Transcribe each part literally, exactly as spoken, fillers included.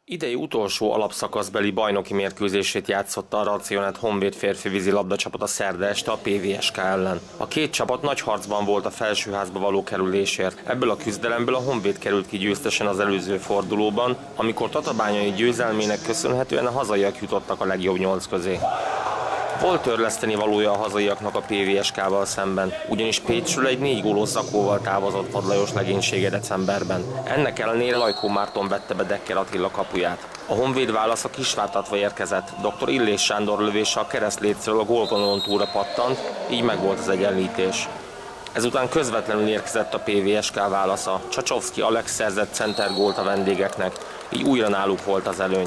Idei utolsó alapszakaszbeli bajnoki mérkőzését játszotta a Racionet Honvéd férfi vízilabda csapata szerda este a pé vé es ká ellen. A két csapat nagy harcban volt a felsőházba való kerülésért. Ebből a küzdelemből a Honvéd került ki győztesen az előző fordulóban, amikor tatabányai győzelmének köszönhetően a hazaiak jutottak a legjobb nyolc közé. Volt törleszteni valója a hazaiaknak a pé vé es ká-val szemben, ugyanis Pécsről egy négy gólos zakóval távozott Vad Lajos legénysége decemberben. Ennek ellenére Lajkó Márton vette be Dekker Attila kapuját. A Honvéd válasza kisvártatva érkezett, dr. Illés Sándor lövése a keresztlécről a gólvonalon túlra pattant, így megvolt az egyenlítés. Ezután közvetlenül érkezett a pé vé es ká válasza. Csacsovszki Alex szerzett centergólt a vendégeknek, így újra náluk volt az előny.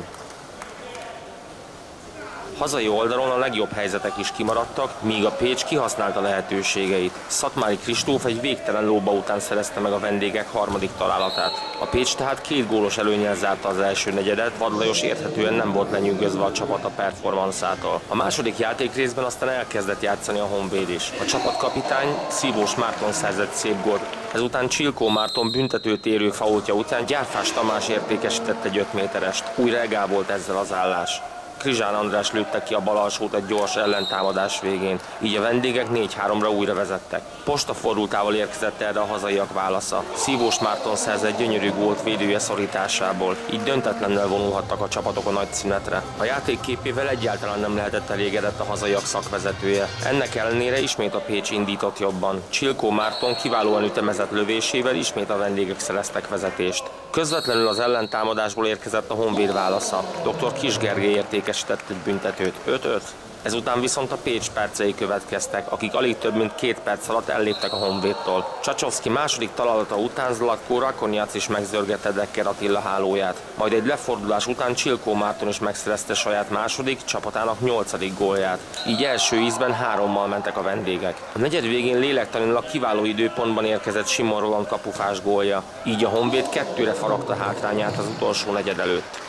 Hazai oldalon a legjobb helyzetek is kimaradtak, míg a Pécs kihasználta lehetőségeit. Szatmári Kristóf egy végtelen lóba után szerezte meg a vendégek harmadik találatát. A Pécs tehát két gólos előnnyel zárta az első negyedet, Vad Lajos érthetően nem volt lenyűgözve a csapat a performanszától. A második játékrészben aztán elkezdett játszani a Honvéd is. A csapatkapitány Szívós Márton szerzett szép gólt. Ezután Csilkó Márton büntetőt érő faultja után Gyárfás Tamás értékesített egy öt méterest. Újra egál volt ezzel az állás. Krizsán András lőtte ki a bal alsót egy gyors ellentámadás végén, így a vendégek négy háromra újra vezettek. Postafordultával érkezett erre a hazaiak válasza. Szívós Márton szerzett gyönyörű gólt védője szorításából, így döntetlennel vonulhattak a csapatok a nagy szünetre. A játék képével egyáltalán nem lehetett elégedett a hazaiak szakvezetője. Ennek ellenére ismét a Pécs indított jobban. Csilkó Márton kiválóan ütemezett lövésével ismét a vendégek szereztek vezetést. Közvetlenül az ellentámadásból érkezett a Honvéd válasza. doktor Kis Gergely értékesített egy büntetőt, öt öt. Ezután viszont a Pécs percei következtek, akik alig több mint két perc alatt elléptek a Honvédtól. Csacsovszki második találata után Zlatko Rakonjac is megzörgette Dekker Attila hálóját. Majd egy lefordulás után Csilkó Márton is megszerezte saját második, csapatának nyolcadik gólját. Így első ízben hárommal mentek a vendégek. A negyed végén lélektanilag kiváló időpontban érkezett Simon Roland kapufás gólja. Így a Honvéd kettőre faragta hátrányát az utolsó negyed előtt.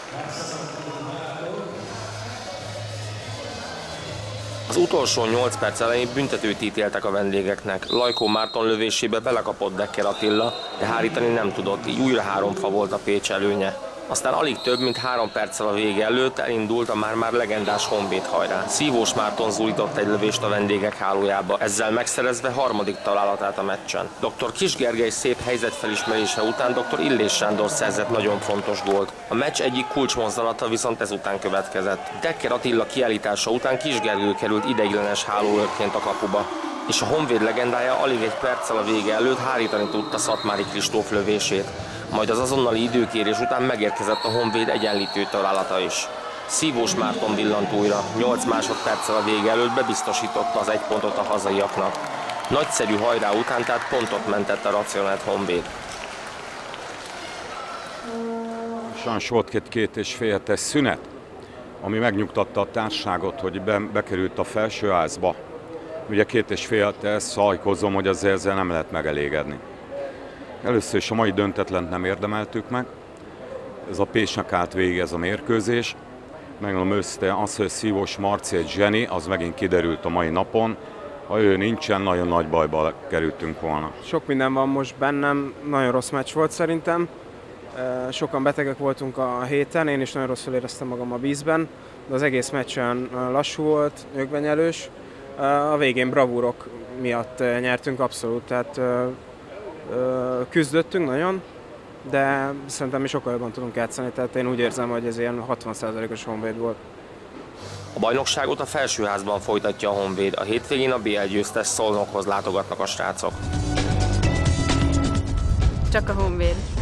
Az utolsó nyolc perc elején büntetőt ítéltek a vendégeknek. Lajkó Márton lövésébe belekapott Dekker Attila, de hárítani nem tudott, így újra három fa volt a Pécs előnye. Aztán alig több, mint három perccel a vége előtt elindult a már-már legendás Honvéd hajrá. Szívós Márton zújtott egy lövést a vendégek hálójába, ezzel megszerezve harmadik találatát a meccsen. doktor Kis Gergely szép helyzetfelismerése után doktor Illés Sándor szerzett nagyon fontos gólt. A meccs egyik kulcsmozzanata viszont ezután következett. Dekker Attila kiállítása után Kis Gergő került ideiglenes hálóőrként a kapuba, és a Honvéd legendája alig egy perccel a vége előtt hárítani tudta Szatmári Kristóf lövését. Majd az azonnali időkérés után megérkezett a Honvéd egyenlítő találata is. Szívós Márton villant újra, nyolc másodperccel a vége előtt bebiztosította az egy pontot a hazaiaknak. Nagyszerű hajrá után tehát pontot mentett a Racionet Honvéd. Sajnos volt két két és fél hetes szünet, ami megnyugtatta a társaságot, hogy be, bekerült a felsőházba. Ugye két és fél hetes, szajkozom, hogy azért ezzel nem lehet megelégedni. Először is a mai döntetlent nem érdemeltük meg. Ez a Pécsnek állt végig ez a mérkőzés. Megmondom őszintén, az, hogy Szívós Marci egy zseni, az megint kiderült a mai napon. Ha ő nincsen, nagyon nagy bajba kerültünk volna. Sok minden van most bennem, nagyon rossz meccs volt szerintem. Sokan betegek voltunk a héten, én is nagyon rosszul éreztem magam a vízben, de az egész meccsen lassú volt, nyögvenyelős. A végén bravúrok miatt nyertünk abszolút, tehát küzdöttünk nagyon, de szerintem mi sokkal jobban tudunk játszani, tehát én úgy érzem, hogy ez ilyen hatvan százalékos Honvéd volt. A bajnokságot a felsőházban folytatja a Honvéd, a hétvégén a bé el győztes Szolnokhoz látogatnak a srácok. Csak a Honvéd.